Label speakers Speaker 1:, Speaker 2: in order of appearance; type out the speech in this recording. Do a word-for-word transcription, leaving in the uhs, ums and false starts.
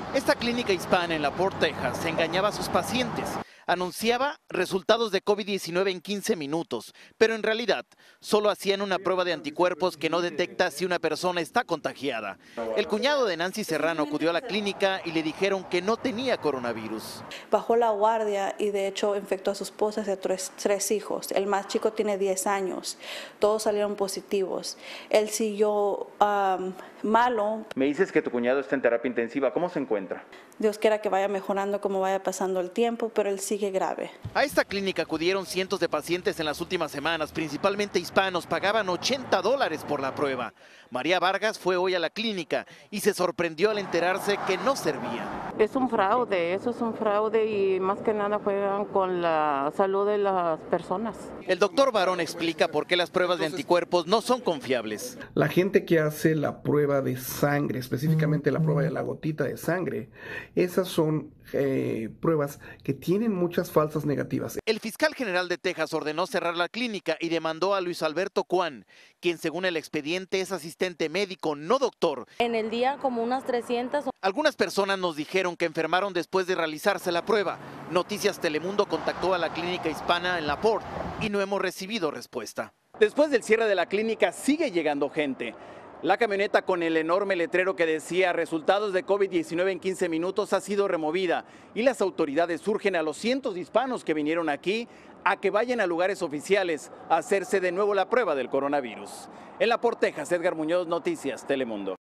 Speaker 1: Esta clínica hispana en La Porte, Texas, engañaba a sus pacientes. Anunciaba resultados de COVID diecinueve en quince minutos, pero en realidad solo hacían una prueba de anticuerpos que no detecta si una persona está contagiada. El cuñado de Nancy Serrano acudió a la clínica y le dijeron que no tenía coronavirus.
Speaker 2: Bajó la guardia y de hecho infectó a su esposa y a tres, tres hijos. El más chico tiene diez años. Todos salieron positivos. Él siguió um, malo.
Speaker 3: Me dices que tu cuñado está en terapia intensiva. ¿Cómo se encuentra?
Speaker 2: Dios quiera que vaya mejorando como vaya pasando el tiempo, pero él sigue grave.
Speaker 1: A esta clínica acudieron cientos de pacientes en las últimas semanas, principalmente hispanos. Pagaban ochenta dólares por la prueba. María Vargas fue hoy a la clínica y se sorprendió al enterarse que no servía.
Speaker 4: Es un fraude, eso es un fraude y más que nada juegan con la salud de las personas.
Speaker 1: El doctor Barón explica por qué las pruebas de anticuerpos no son confiables.
Speaker 5: La gente que hace la prueba de sangre, específicamente la prueba de la gotita de sangre, esas son eh, pruebas que tienen muchas falsas negativas.
Speaker 1: El fiscal general de Texas ordenó cerrar la clínica y demandó a Luis Alberto Cuán, quien según el expediente es asistente médico, no doctor.
Speaker 6: En el día como unas trescientas.
Speaker 1: Algunas personas nos dijeron que enfermaron después de realizarse la prueba. Noticias Telemundo contactó a la clínica hispana en La Porte y no hemos recibido respuesta. Después del cierre de la clínica sigue llegando gente. La camioneta con el enorme letrero que decía resultados de COVID diecinueve en quince minutos ha sido removida y las autoridades urgen a los cientos de hispanos que vinieron aquí a que vayan a lugares oficiales a hacerse de nuevo la prueba del coronavirus. En La Porte, Texas, Edgar Muñoz, Noticias Telemundo.